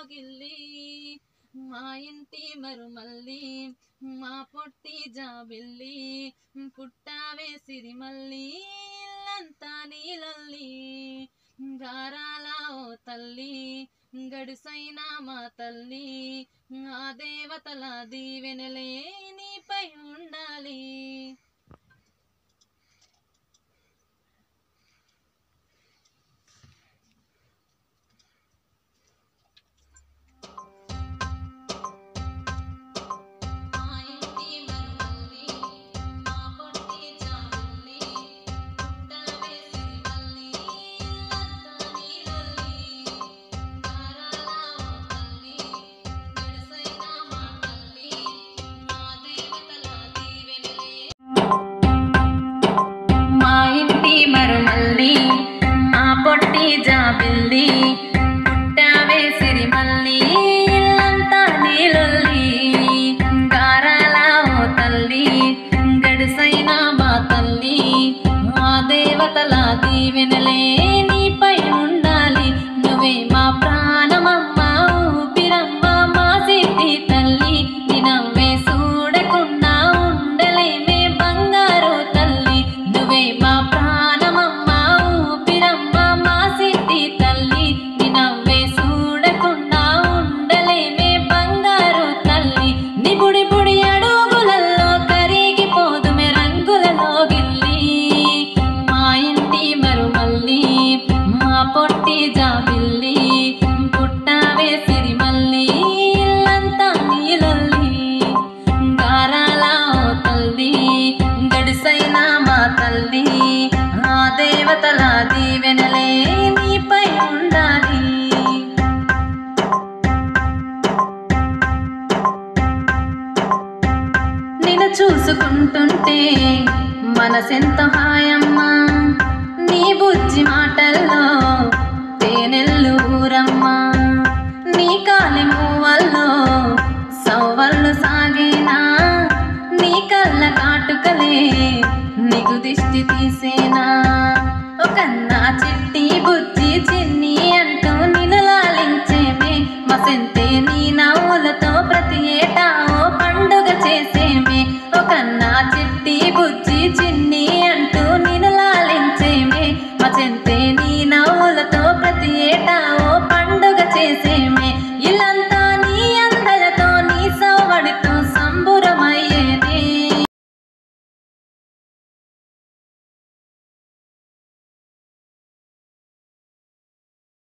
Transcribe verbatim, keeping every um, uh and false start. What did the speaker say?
లోగిల్లి మా ఇంటి మరుమల్లి మా పొట్టి జాబిల్లి పుట్టావే సిరిమల్లి ఇల్లంతా నీలల్లి గారాల ఓ తల్లి గడుసైన మా తల్లి ఆ దేవతల దీవెనలే నీపై ఉండాలి. మరుమల్లి మా పొట్టి జాబిల్లి పుట్టావే సిరిమల్లి ఇల్లంతా నీలల్లి గారాల ఓ తల్లి గడుసైన మా తల్లి మా దేవతల దీవెనలే నీపై ఉండాలి. నువ్వే మా ప్రాణమమ్మ ఊపిరమ్మ మా సిట్టి తల్లి నినవ్వే చూడకుండా ఉండలేమే బంగారు తల్లి. నువ్వే మా పొట్టి జాబిల్లి పుట్టావే సిరిమల్లి ఇల్లంతా నీలల్లి గారాల ఓ తల్లి గడుసైన మా తల్లి ఆ దేవతల దీవెనలే నీపై ఉండాలి. నిన్ను చూసుకుంటుంటే మనసెంత హాయమ్మా నీ బుజ్జి మాటల్లో తేనెల్లు ఊరమ్మా నీ కాలి మూవల్లో సవ్వళ్ళు సాగేనా నీ కళ్ళ కాటుకలే నీకు దిష్టి తీసేనా ఒకన్నా చిట్టి బుజ్జి చిన్ని అంటూ నిన్ను లాలించేమే మసెంతే